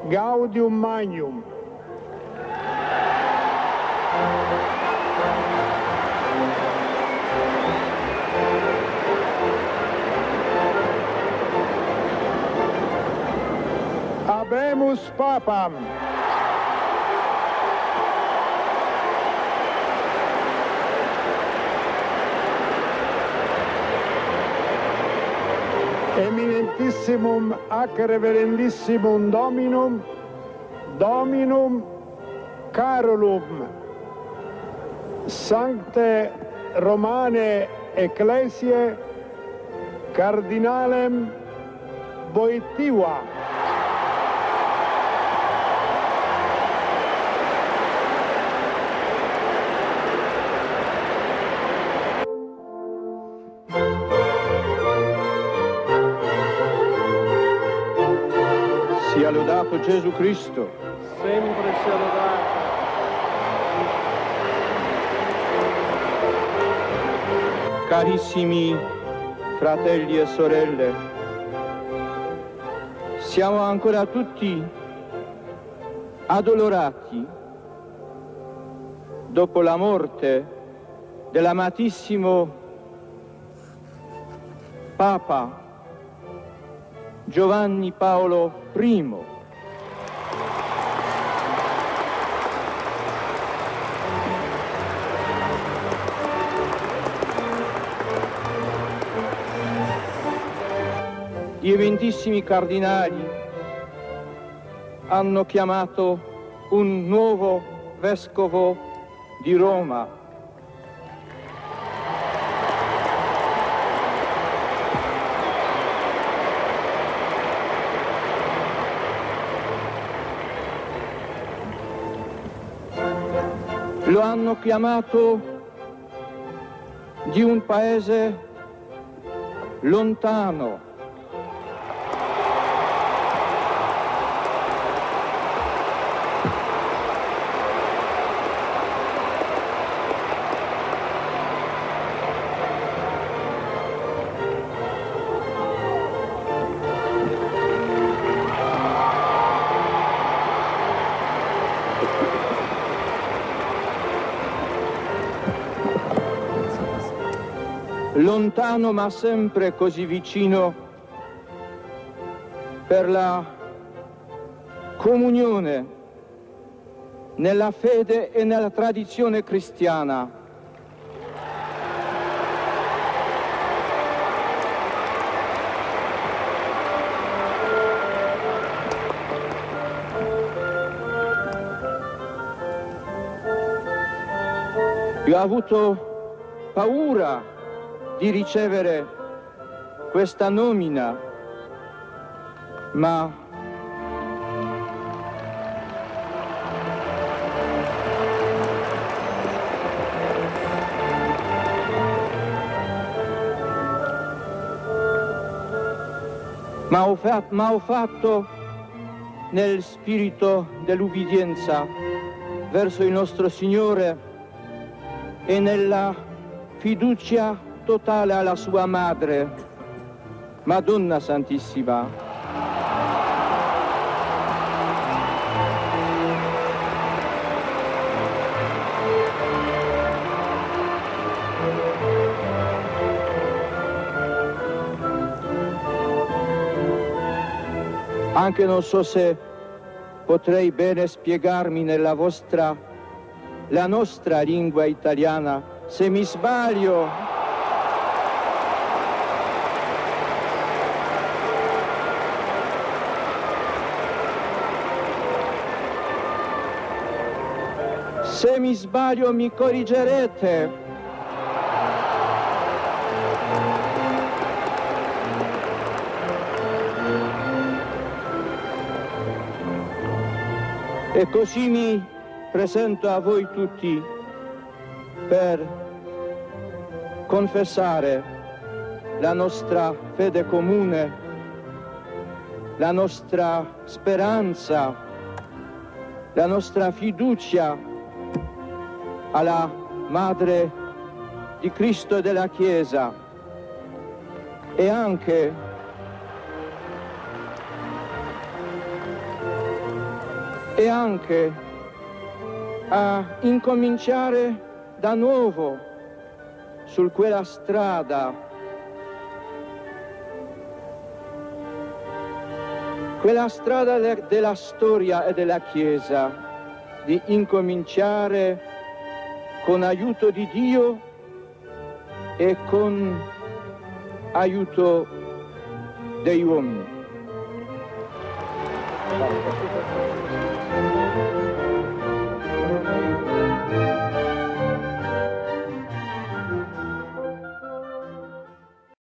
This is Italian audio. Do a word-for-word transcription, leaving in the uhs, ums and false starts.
Gaudium Magnum. Habemus Papam. Eminentissimum ac reverendissimum Dominum, Dominum Carolum, Sancte Romane Ecclesiae, Cardinalem Wojtyła. Sia lodato Gesù Cristo. Sempre sia lodato. Carissimi fratelli e sorelle, siamo ancora tutti addolorati dopo la morte dell'amatissimo Papa Giovanni Paolo primo. Gli eventissimi cardinali hanno chiamato un nuovo vescovo di Roma. Lo hanno chiamato di un paese lontano. Lontano ma sempre così vicino per la comunione nella fede e nella tradizione cristiana. Io ho avuto paura di ricevere questa nomina, ma ma ho, fa ma ho fatto nel spirito dell'ubbidienza verso il nostro Signore e nella fiducia totale alla sua madre, Madonna Santissima. Anche non so se potrei bene spiegarmi nella vostra, la nostra lingua italiana, se mi sbaglio. Se mi sbaglio mi corrigerete. E così mi presento a voi tutti per confessare la nostra fede comune, la nostra speranza, la nostra fiducia alla Madre di Cristo e della Chiesa e anche e anche a incominciare da nuovo su quella strada, quella strada della storia e della Chiesa, di incominciare con aiuto di Dio e con aiuto degli uomini.